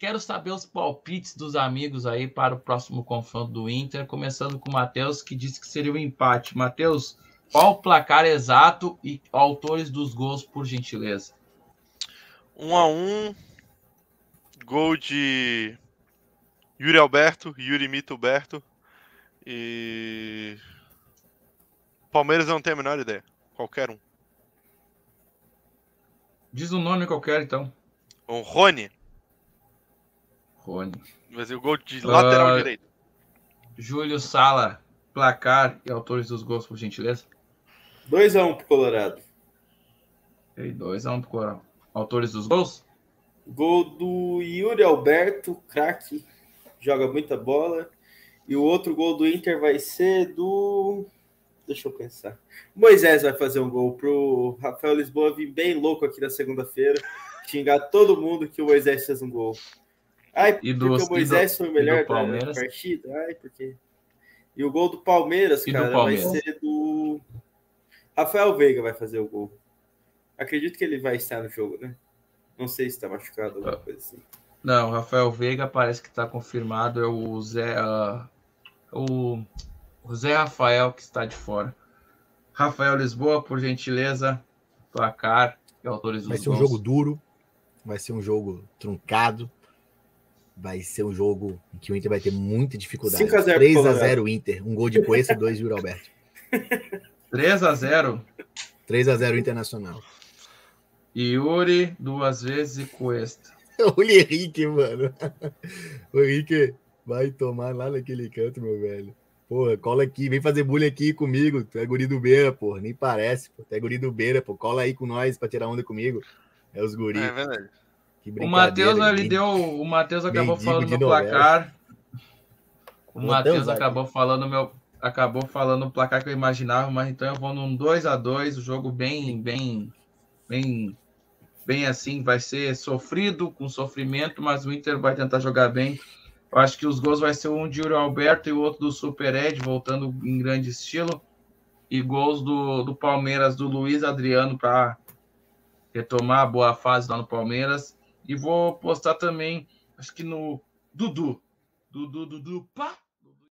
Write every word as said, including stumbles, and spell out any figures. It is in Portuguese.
quero saber os palpites dos amigos aí para o próximo confronto do Inter, começando com o Matheus, que disse que seria um empate. Matheus, qual o placar exato e autores dos gols, por gentileza? Um a um, gol de Yuri Alberto, Yuri Mito Alberto, e Palmeiras não tem a menor ideia, qualquer um. Diz um nome qualquer, então. O Rony. Rony. Vai ser o gol de lateral uh, direito. Júlio Sala, placar e autores dos gols, por gentileza? dois a um pro Colorado. dois a um pro Colorado. Autores dos gols? Gol do Yuri Alberto, craque, joga muita bola. E o outro gol do Inter vai ser do... Deixa eu pensar. Moisés vai fazer um gol pro Rafael Lisboa vir bem louco aqui na segunda-feira, xingar todo mundo que o Moisés fez um gol. Ai, e porque do, o Moisés do, foi o melhor da partida. Ai, porque... E o gol do Palmeiras, e cara, do Palmeiras? vai ser do... Rafael Veiga vai fazer o gol. Acredito que ele vai estar no jogo, né? Não sei se está machucado, alguma coisa assim. Não, o Rafael Veiga parece que está confirmado. É o Zé, uh, o, o Zé Rafael que está de fora. Rafael Lisboa, por gentileza, placar e autores dos gols. Vai ser um jogo duro, vai ser um jogo truncado, vai ser um jogo em que o Inter vai ter muita dificuldade. cinco a zero três a zero Inter, um gol de Cuesta e dois de Yuri Alberto. três a zero? três a zero Internacional. Yuri, duas vezes e Cuesta. O Henrique, mano. O Henrique vai tomar lá naquele canto, meu velho. Porra, cola aqui, vem fazer bullying aqui comigo. Tu é guri do Beira, porra. Nem parece, pô. Tu é guri do Beira, pô. Cola aí com nós pra tirar onda comigo. É os guri. É verdade. Que o Matheus ali deu. O Matheus acabou falando meu placar. O Matheus acabou falando meu. Acabou falando o placar que eu imaginava, mas então eu vou num dois a dois, o jogo bem, bem, bem, bem assim, vai ser sofrido, com sofrimento, mas o Inter vai tentar jogar bem. Eu acho que os gols vai ser um de Yuri Alberto e o outro do Super Ed, voltando em grande estilo, e gols do, do Palmeiras, do Luiz Adriano, para retomar a boa fase lá no Palmeiras. E vou postar também, acho que no Dudu, Dudu, Dudu, pá!